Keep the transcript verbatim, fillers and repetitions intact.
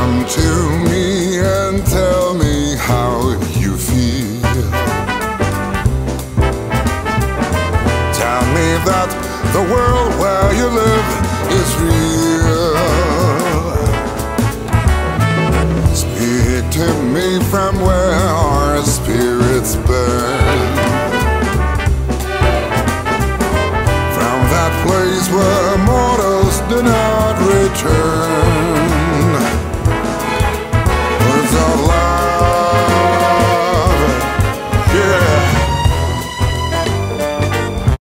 Come to me and tell me how you feel. Tell me that the world where you live is real. Speak to me from where our spirits burn, from that place where mortals deny.